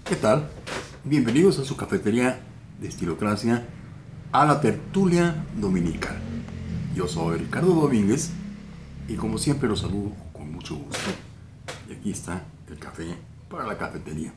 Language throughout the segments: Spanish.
¿Qué tal? Bienvenidos a su cafetería de Estilocracia, a la tertulia dominical. Yo soy Ricardo Domínguez y como siempre los saludo con mucho gusto. Y aquí está el café para la cafetería.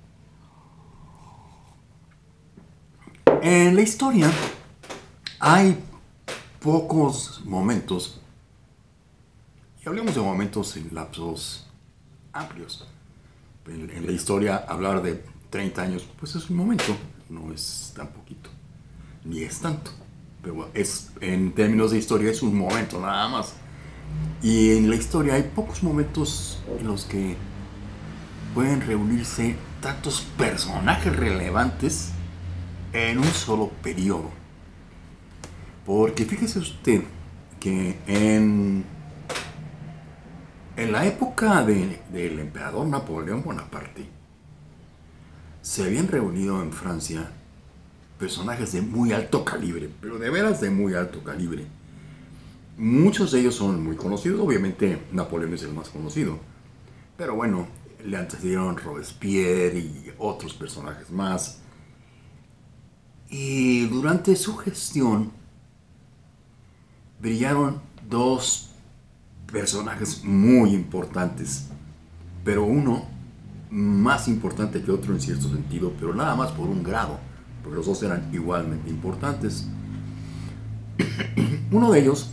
En la historia hay pocos momentos, y hablemos de momentos en lapsos amplios. En la historia hablar de 30 años pues es un momento, no es tan poquito, ni es tanto, pero es, en términos de historia es un momento nada más. Y en la historia hay pocos momentos en los que pueden reunirse tantos personajes relevantes en un solo periodo. Porque fíjese usted que en la época del emperador Napoleón Bonaparte se habían reunido en Francia personajes de muy alto calibre, pero de veras de muy alto calibre. Muchos de ellos son muy conocidos, obviamente Napoleón es el más conocido, pero bueno, le antecedieron Robespierre y otros personajes más. Y durante su gestión brillaron dos personajes muy importantes, pero uno más importante que otro en cierto sentido, pero nada más por un grado, porque los dos eran igualmente importantes. Uno de ellos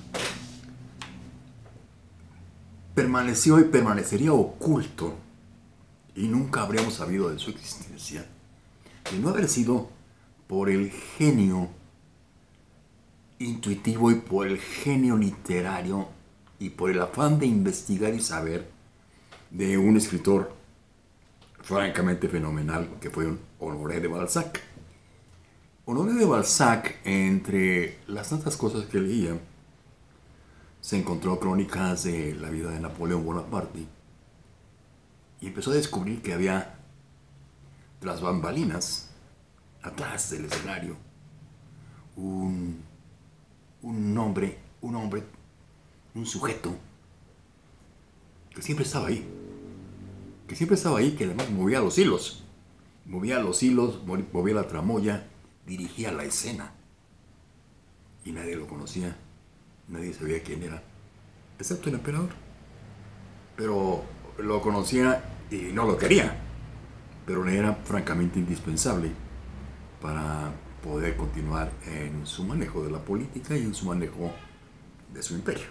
permaneció y permanecería oculto y nunca habríamos sabido de su existencia, de no haber sido por el genio intuitivo y por el genio literario y por el afán de investigar y saber de un escritor francamente fenomenal que fue Honoré de Balzac. Honoré de Balzac, entre las tantas cosas que leía, se encontró crónicas de la vida de Napoleón Bonaparte y empezó a descubrir que había tras bambalinas, atrás del escenario, un hombre, un sujeto que siempre estaba ahí, que además movía los hilos, movía la tramoya, dirigía la escena y nadie lo conocía, nadie sabía quién era, excepto el emperador, pero lo conocía y no lo quería, pero le era francamente indispensable para poder continuar en su manejo de la política y en su manejo de su imperio.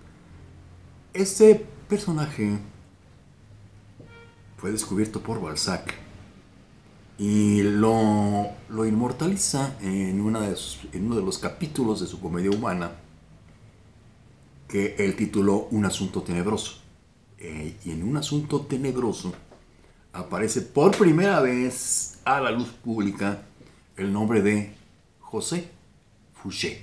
Este personaje fue descubierto por Balzac y lo inmortaliza en uno de los capítulos de su comedia humana que él tituló Un asunto tenebroso. Y en Un asunto tenebroso aparece por primera vez a la luz pública el nombre de José Fouché.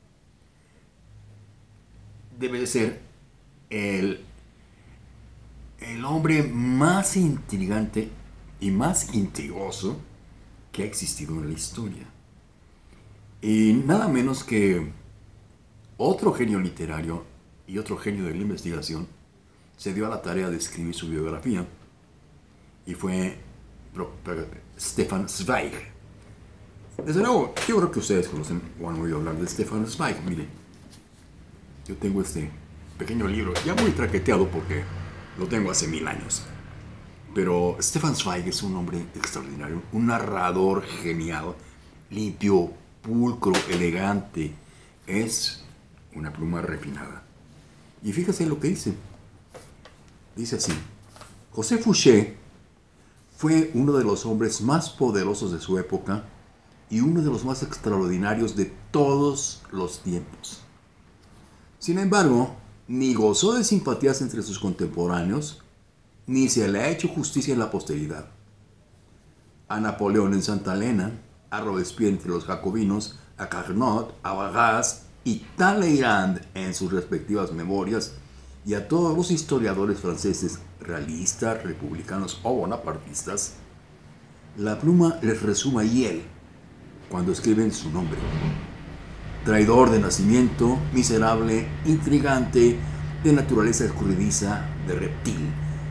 Debe de ser el hombre más intrigante y más intrigoso que ha existido en la historia. Y nada menos que otro genio literario y otro genio de la investigación se dio a la tarea de escribir su biografía y fue Stefan Zweig. Desde luego, yo creo que ustedes conocen o han oído hablar de Stefan Zweig. Mire, yo tengo este pequeño libro, ya muy traqueteado porque lo tengo hace 1000 años. Pero Stefan Zweig es un hombre extraordinario, un narrador genial, limpio, pulcro, elegante. Es una pluma refinada. Y fíjese lo que dice. Dice así: José Fouché fue uno de los hombres más poderosos de su época y uno de los más extraordinarios de todos los tiempos. Sin embargo, ni gozó de simpatías entre sus contemporáneos, ni se le ha hecho justicia en la posteridad. A Napoleón en Santa Elena, a Robespierre entre los jacobinos, a Carnot, a Barras y Talleyrand en sus respectivas memorias, y a todos los historiadores franceses realistas, republicanos o bonapartistas, la pluma les resuma hiel cuando escriben su nombre. Traidor de nacimiento, miserable, intrigante, de naturaleza escurridiza, de reptil,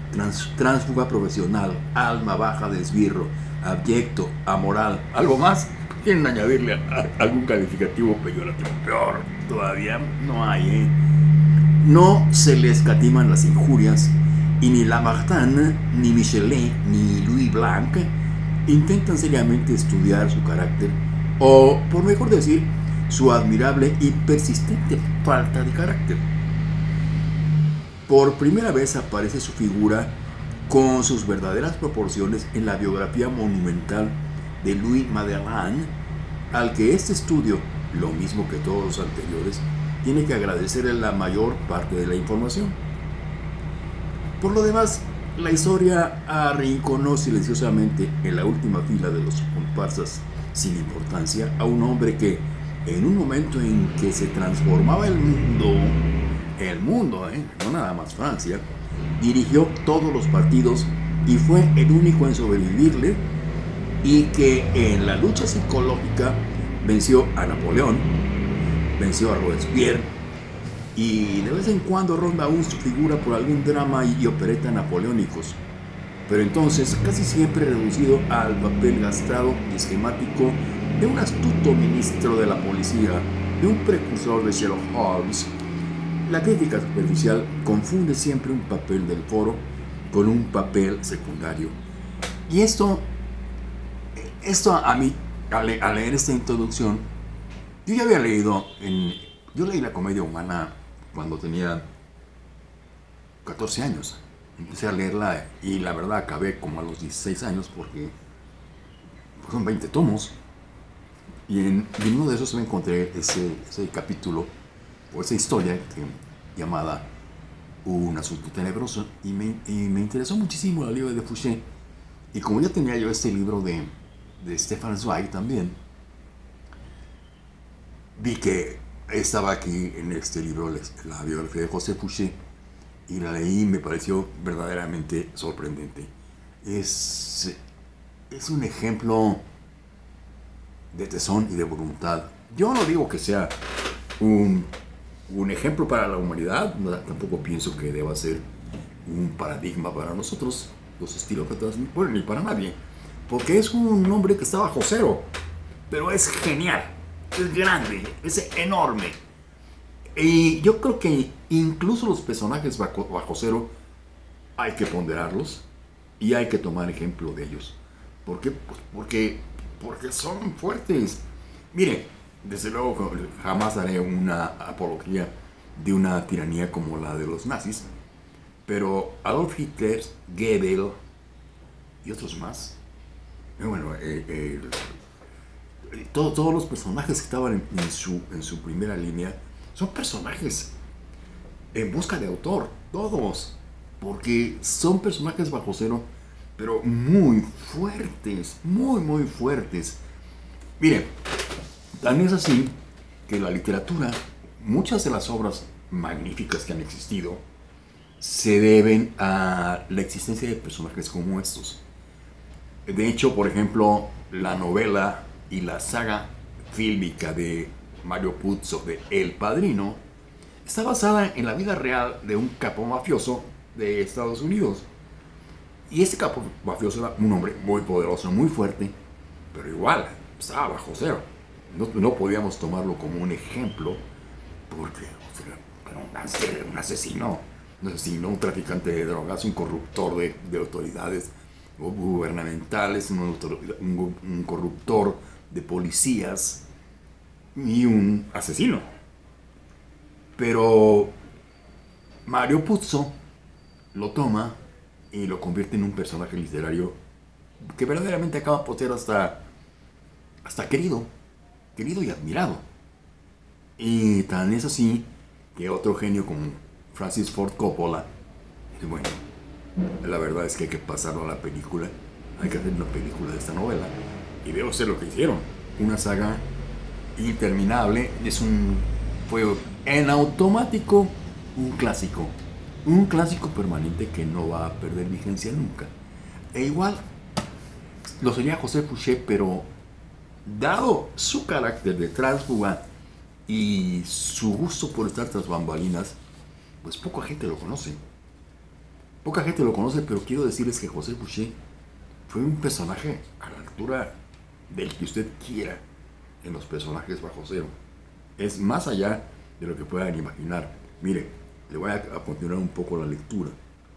tránsfuga profesional, alma baja de esbirro, abyecto, amoral, algo más. Quieren añadirle algún calificativo peyorativo. Peor todavía no hay, ¿eh? No se le escatiman las injurias y ni Lamartine, ni Michelet, ni Louis Blanc intentan seriamente estudiar su carácter o, por mejor decir, su admirable y persistente falta de carácter. Por primera vez aparece su figura con sus verdaderas proporciones en la biografía monumental de Louis Madeleine, al que este estudio, lo mismo que todos los anteriores, tiene que agradecerle la mayor parte de la información. Por lo demás, la historia arrinconó silenciosamente en la última fila de los comparsas sin importancia a un hombre que, en un momento en que se transformaba el mundo, no nada más Francia, dirigió todos los partidos y fue el único en sobrevivirle, y que en la lucha psicológica venció a Napoleón, venció a Robespierre, y de vez en cuando ronda aún su figura por algún drama y opereta napoleónicos, pero entonces casi siempre reducido al papel gastado y esquemático de un astuto ministro de la policía, de un precursor de Sherlock Holmes. La crítica superficial confunde siempre un papel del foro con un papel secundario. Y esto a mí, al leer esta introducción, yo ya había leído, yo leí La Comedia Humana cuando tenía 14 años. Empecé a leerla y la verdad acabé como a los 16 años porque son 20 tomos. Y en uno de esos me encontré ese capítulo o esa historia llamada Un asunto tenebroso, y me interesó muchísimo el libro de Fouché. Y como ya tenía yo este libro de Stefan Zweig también, vi que estaba aquí en este libro la biografía de José Fouché, y la leí y me pareció verdaderamente sorprendente. Es un ejemplo de tesón y de voluntad. Yo no digo que sea un ejemplo para la humanidad, tampoco pienso que deba ser un paradigma para nosotros, los estilócratas, bueno, ni para nadie, porque es un hombre que está bajo cero, pero es genial, es grande, es enorme. Y yo creo que incluso los personajes bajo cero hay que ponderarlos y hay que tomar ejemplo de ellos. ¿Por qué? Pues porque son fuertes. Mire, desde luego jamás haré una apología de una tiranía como la de los nazis, pero Adolf Hitler, Goebbels y otros más, bueno, todos los personajes que estaban en su primera línea son personajes en busca de autor, todos, porque son personajes bajo cero, pero muy fuertes, muy fuertes. Miren, tan es así que la literatura, muchas de las obras magníficas que han existido, se deben a la existencia de personajes como estos. De hecho, por ejemplo, la novela y la saga fílmica de Mario Puzo de El Padrino está basada en la vida real de un capo mafioso de Estados Unidos. Y ese capo mafioso era un hombre muy poderoso, muy fuerte, pero igual estaba bajo cero. No podíamos tomarlo como un ejemplo porque era un asesino, un traficante de drogas, un corruptor de autoridades gubernamentales, un corruptor de policías y un asesino. Pero Mario Puzo lo toma y lo convierte en un personaje literario que verdaderamente acaba por ser hasta querido y admirado. Y tan es así que otro genio como Francis Ford Coppola dice, bueno, la verdad es que hay que pasarlo a la película, hay que hacer una película de esta novela, y veo ser lo que hicieron, una saga interminable. Fue en automático un clásico permanente que no va a perder vigencia nunca. E igual lo sería José Fouché, pero dado su carácter de tránsfuga y su gusto por estar tras bambalinas, pues poca gente lo conoce. Poca gente lo conoce, pero quiero decirles que José Fouché fue un personaje a la altura del que usted quiera en los personajes bajo cero. Es más allá de lo que puedan imaginar. Mire, le voy a continuar un poco la lectura.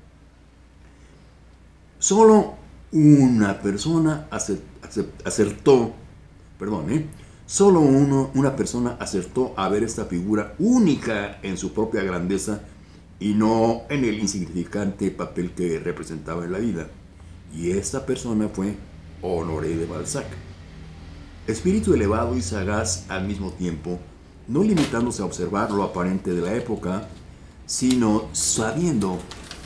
Solo una persona acertó, solo una persona acertó a ver esta figura única en su propia grandeza y no en el insignificante papel que representaba en la vida. Y esta persona fue Honoré de Balzac. Espíritu elevado y sagaz al mismo tiempo, no limitándose a observar lo aparente de la época, sino sabiendo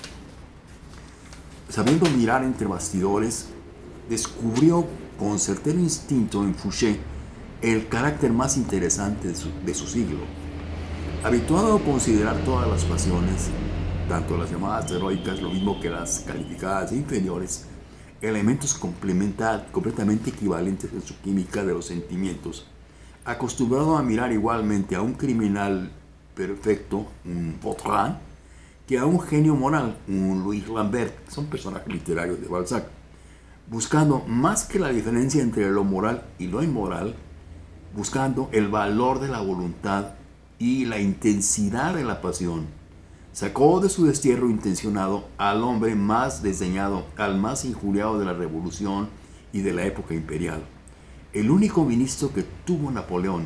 mirar entre bastidores, descubrió con certero instinto en Fouché el carácter más interesante de su siglo. Habituado a considerar todas las pasiones, tanto las llamadas heroicas, lo mismo que las calificadas inferiores, elementos completamente equivalentes en su química de los sentimientos, acostumbrado a mirar igualmente a un criminal perfecto, un Vautrin, que a un genio moral, un Louis Lambert, son personajes literarios de Balzac, buscando más que la diferencia entre lo moral y lo inmoral, buscando el valor de la voluntad y la intensidad de la pasión. Sacó de su destierro intencionado al hombre más desdeñado, al más injuriado de la revolución y de la época imperial. El único ministro que tuvo Napoleón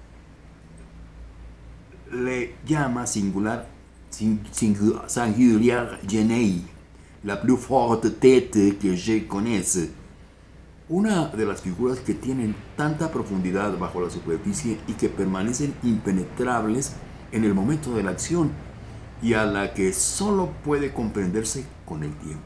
le llama singulière genei, la plus forte tête que je connaisse. Una de las figuras que tienen tanta profundidad bajo la superficie y que permanecen impenetrables en el momento de la acción y a la que solo puede comprenderse con el tiempo.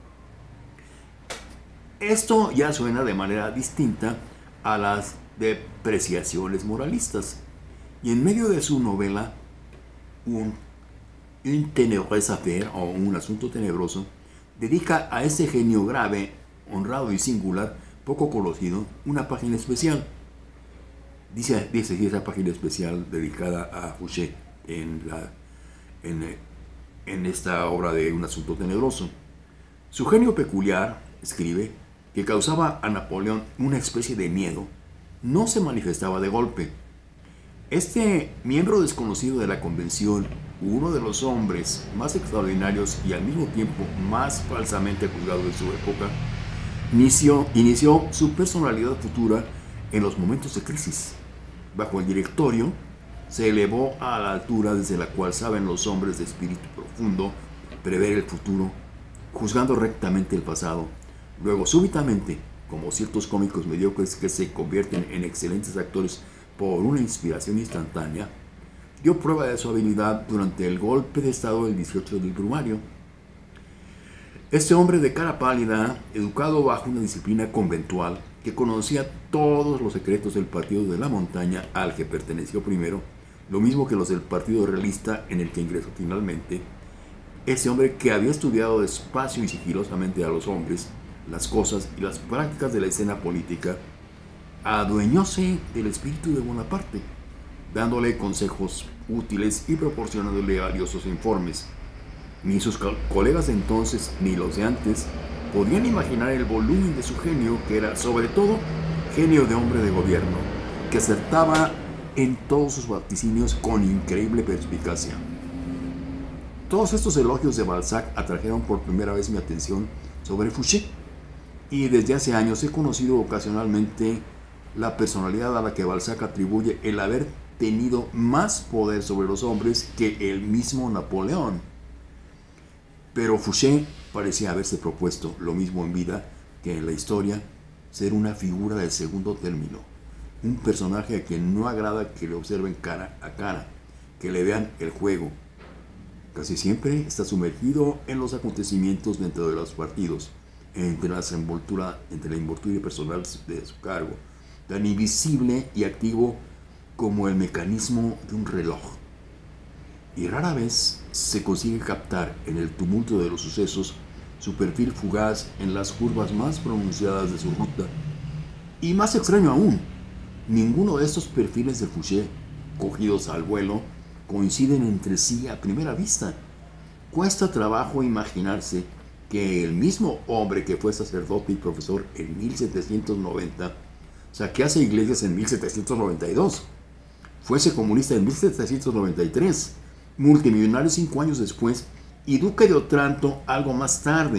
Esto ya suena de manera distinta a las depreciaciones moralistas. Y en medio de su novela, Une ténébreuse affaire, o Un asunto tenebroso, dedica a ese genio grave, honrado y singular, poco conocido, una página especial. Dice esa página especial dedicada a Fouché en esta obra de Un asunto tenebroso. Su genio peculiar, escribe, que causaba a Napoleón una especie de miedo, no se manifestaba de golpe. Este miembro desconocido de la convención, uno de los hombres más extraordinarios y al mismo tiempo más falsamente juzgado de su época, inició su personalidad futura en los momentos de crisis. Bajo el directorio, se elevó a la altura desde la cual saben los hombres de espíritu profundo prever el futuro, juzgando rectamente el pasado. Luego, súbitamente, como ciertos cómicos mediocres que se convierten en excelentes actores por una inspiración instantánea, dio prueba de su habilidad durante el golpe de estado del 18 del Brumario. Este hombre de cara pálida, educado bajo una disciplina conventual, que conocía todos los secretos del partido de la montaña al que perteneció primero, lo mismo que los del partido realista en el que ingresó finalmente, ese hombre que había estudiado despacio y sigilosamente a los hombres, las cosas y las prácticas de la escena política, adueñóse del espíritu de Bonaparte, dándole consejos útiles y proporcionándole valiosos informes. Ni sus colegas de entonces ni los de antes podían imaginar el volumen de su genio, que era sobre todo genio de hombre de gobierno, que acertaba en todos sus vaticinios con increíble perspicacia. Todos estos elogios de Balzac atrajeron por primera vez mi atención sobre Fouché, y desde hace años he conocido ocasionalmente la personalidad a la que Balzac atribuye el haber tenido más poder sobre los hombres que el mismo Napoleón. Pero Fouché parecía haberse propuesto, lo mismo en vida que en la historia, ser una figura de segundo término, un personaje a quien no agrada que le observen cara a cara, que le vean el juego. Casi siempre está sumergido en los acontecimientos dentro de los partidos, entre la envoltura personal de su cargo, tan invisible y activo como el mecanismo de un reloj. Y rara vez se consigue captar en el tumulto de los sucesos su perfil fugaz en las curvas más pronunciadas de su ruta. Y más extraño aún, ninguno de estos perfiles de Fouché, cogidos al vuelo, coinciden entre sí a primera vista. Cuesta trabajo imaginarse que el mismo hombre que fue sacerdote y profesor en 1790, o sea, que hace iglesias en 1792, fuese comunista en 1793, multimillonario 5 años después y duque de Otranto algo más tarde.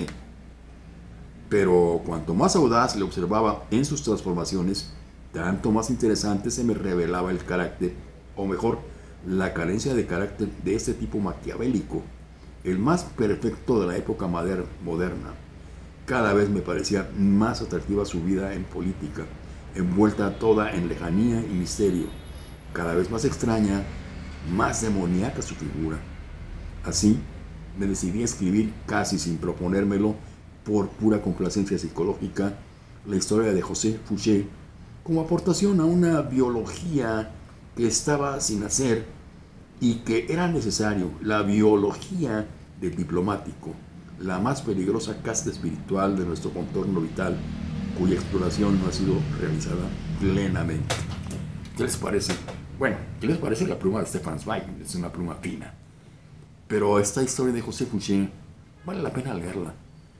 Pero cuanto más audaz le observaba en sus transformaciones, tanto más interesante se me revelaba el carácter, o mejor, la carencia de carácter de este tipo maquiavélico, el más perfecto de la época moderna. Cada vez me parecía más atractiva su vida en política, envuelta toda en lejanía y misterio. Cada vez más extraña, más demoníaca su figura. Así, me decidí a escribir, casi sin proponérmelo, por pura complacencia psicológica, la historia de José Fouché, como aportación a una biología que estaba sin hacer y que era necesario, la biología del diplomático, la más peligrosa casta espiritual de nuestro contorno vital, cuya exploración no ha sido realizada plenamente. ¿Qué les parece? Bueno, ¿qué les parece la pluma de Stefan Zweig? Es una pluma fina. Pero esta historia de José Fouché vale la pena leerla.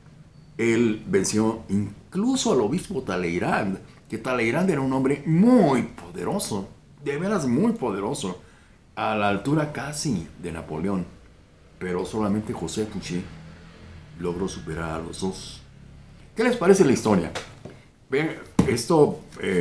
Él venció incluso al obispo Talleyrand, que Talleyrand era un hombre muy poderoso, de veras muy poderoso, a la altura casi de Napoleón. Pero solamente José Fouché logró superar a los dos. ¿Qué les parece la historia? Bien, esto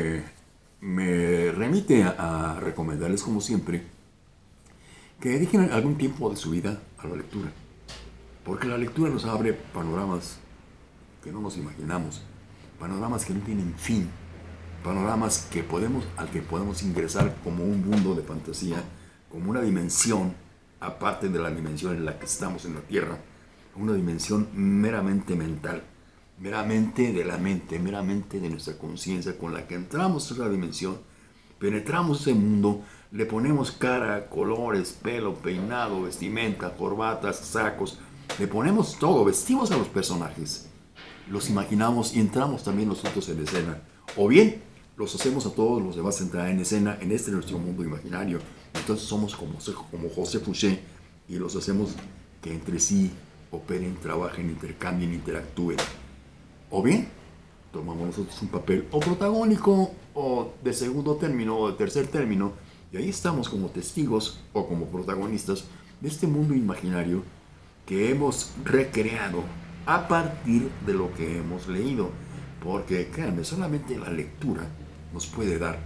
me remite a recomendarles, como siempre, que dediquen algún tiempo de su vida a la lectura. Porque la lectura nos abre panoramas que no nos imaginamos, panoramas que no tienen fin, panoramas al que podemos ingresar como un mundo de fantasía, como una dimensión, aparte de la dimensión en la que estamos en la Tierra, una dimensión meramente mental, meramente de la mente, meramente de nuestra conciencia, con la que entramos en esa dimensión, penetramos ese mundo, le ponemos cara, colores, pelo, peinado, vestimenta, corbatas, sacos, le ponemos todo, vestimos a los personajes, los imaginamos y entramos también nosotros en escena. O bien, los hacemos a todos los demás entrar en escena en este nuestro mundo imaginario. Entonces somos como José Fouché y los hacemos que entre sí operen, trabajen, intercambien, interactúen. O bien, tomamos nosotros un papel o protagónico o de segundo término o de tercer término y ahí estamos como testigos o como protagonistas de este mundo imaginario que hemos recreado a partir de lo que hemos leído, porque créanme, solamente la lectura nos puede dar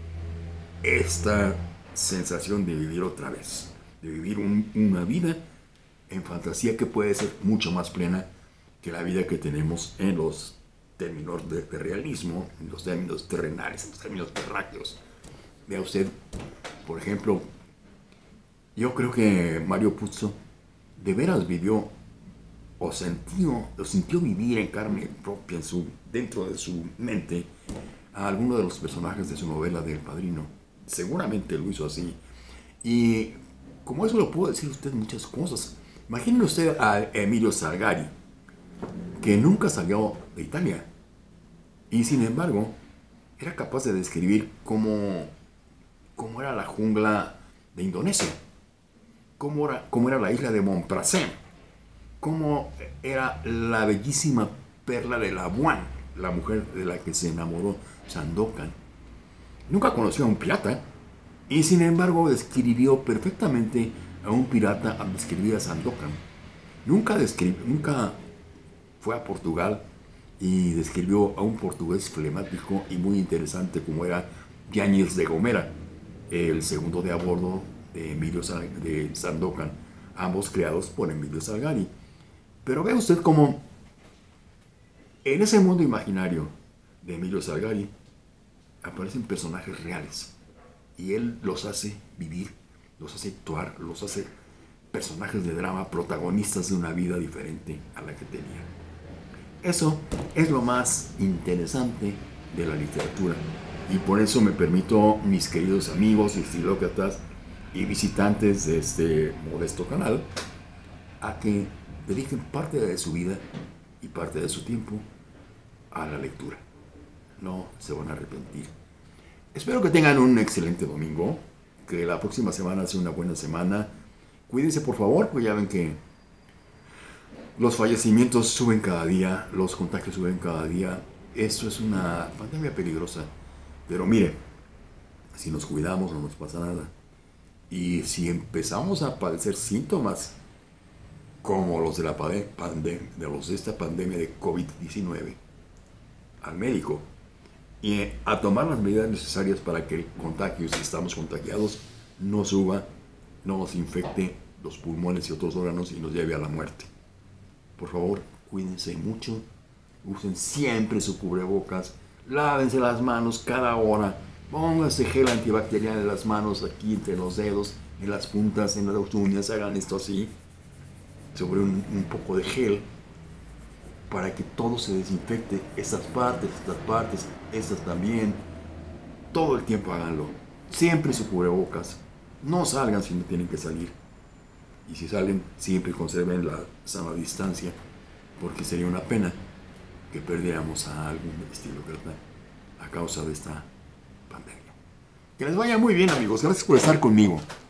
esta sensación de vivir otra vez, de vivir una vida en fantasía que puede ser mucho más plena que la vida que tenemos en los términos de realismo, en los términos terrenales, en los términos terráqueos. Vea usted, por ejemplo, yo creo que Mario Puzo de veras vivió o sintió vivir en carne propia, dentro de su mente, a alguno de los personajes de su novela de El Padrino. Seguramente lo hizo así. Y como eso lo puedo decir usted muchas cosas. Imagine usted a Emilio Salgari, que nunca salió de Italia. Y sin embargo, era capaz de describir cómo era la jungla de Indonesia, cómo era la isla de Montparnasse, cómo era la bellísima perla de Labuan, la mujer de la que se enamoró Sandokan. Nunca conoció a un pirata y sin embargo describió perfectamente a un pirata al describir a Sandokan. Nunca fue a Portugal y describió a un portugués flemático y muy interesante como era Yáñez de Gomera, el segundo de a bordo de Sandokan, ambos creados por Emilio Salgari. Pero ve usted cómo en ese mundo imaginario de Emilio Salgari aparecen personajes reales y él los hace vivir, los hace actuar, los hace personajes de drama, protagonistas de una vida diferente a la que tenía. Eso es lo más interesante de la literatura y por eso me permito, mis queridos amigos, estilócratas y visitantes de este modesto canal, a que dediquen parte de su vida y parte de su tiempo a la lectura. No se van a arrepentir. Espero que tengan un excelente domingo, que la próxima semana sea una buena semana. Cuídense por favor, pues ya ven que Los fallecimientos suben cada día, los contagios suben cada día. Esto es una pandemia peligrosa. Pero mire, si nos cuidamos no nos pasa nada. Y si empezamos a padecer síntomas como los de esta pandemia de COVID-19, al médico y a tomar las medidas necesarias para que el contagio, si estamos contagiados, no suba, no nos infecte los pulmones y otros órganos y nos lleve a la muerte. Por favor, cuídense mucho, usen siempre su cubrebocas, lávense las manos cada hora, pónganse gel antibacterial en las manos, aquí entre los dedos, en las puntas, en las uñas, hagan esto así, sobre un poco de gel, para que todo se desinfecte, estas partes, estas también, todo el tiempo háganlo, siempre su cubrebocas, no salgan si no tienen que salir. Y si salen, siempre conserven la sana distancia, porque sería una pena que perdiéramos a algún estilócrata a causa de esta pandemia. Que les vaya muy bien, amigos. Gracias por estar conmigo.